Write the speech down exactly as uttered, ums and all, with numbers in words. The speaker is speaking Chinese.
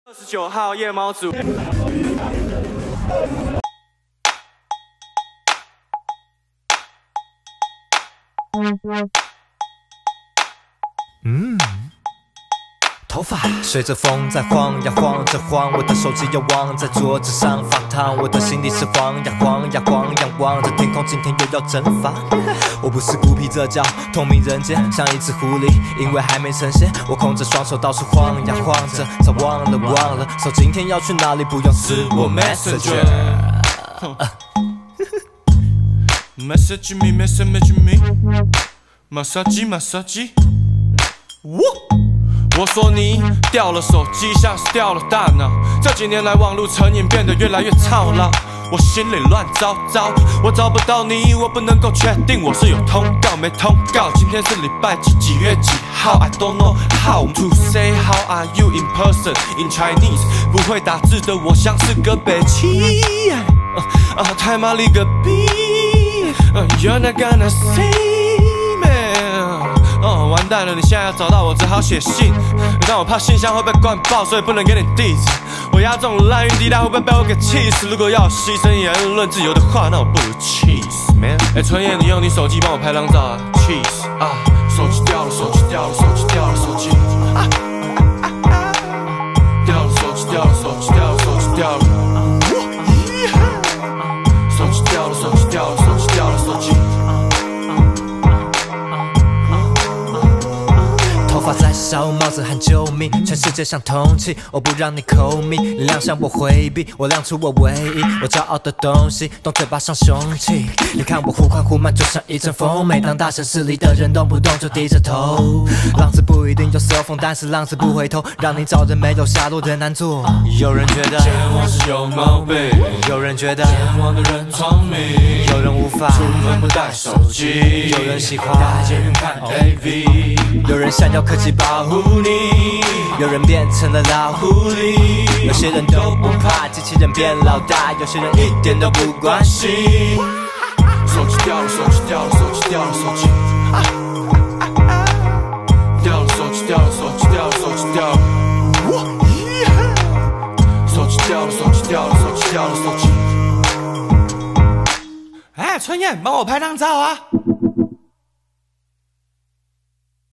二十九号夜猫组。 嗯，头发随着风在晃呀晃着晃，我的手机又忘在桌子上放烫，我的心里是晃呀晃呀晃，仰望着天空，今天又要蒸发。我不是孤僻，这叫透明人间，像一只狐狸，因为还没成仙，我空着双手到处晃呀晃着，早忘了忘了，手今天要去哪里，不用私我 Messenger。 Message me, message me, massage, massage。我我说你掉了手机，像是掉了大脑。这几年来，网络成瘾变得越来越操劳，我心里乱糟糟。我找不到你，我不能够确定我是有通告没通告。今天是礼拜几，几月几号 ？I don't know how to say how are you in person in Chinese。不会打字的我像是个北七，啊，太麻利个逼。Uh, you're not gonna see me。哦，完蛋了！你现在要找到我，只好写信。但我怕信箱会被灌爆，所以不能给你地址。我押中烂运地带，会不会被我给气死？如果要牺牲言论自由的话，那我不如气死 man。哎，春叶，你用你手机帮我拍张照啊 ，cheese 啊！手机掉了，手机掉了，手机掉了，手机啊！掉了，手机掉了，手机掉了，手机掉了。手机掉了，手机掉了，手机掉了，手机。 头发在烧，帽子喊救命，全世界像通缉，我不让你口蜜，你亮相我回避，我亮出我唯一，我骄傲的东西，动嘴巴像凶器。你看我忽快忽慢，就像一阵风，每当大城市里的人动不动就低着头。浪子不一定有 cell phone， 但是浪子不回头，让你找人没有下落的难做。有人觉得健忘是有毛病， 有人觉得健忘的人聪明， 有人无法出门不带手机， 有人喜欢大捷运看 A V， 有人想要科技保护你，有人变成了老狐狸，有些人都不怕机器人变老大，有些人一点都不关心。 手机掉了，手机掉了，手机掉了，手机啊！掉了，手机掉了，手机掉了，手机掉了。手机掉了，手机掉了，手机掉了，手机。哎，春燕，帮我拍张照啊！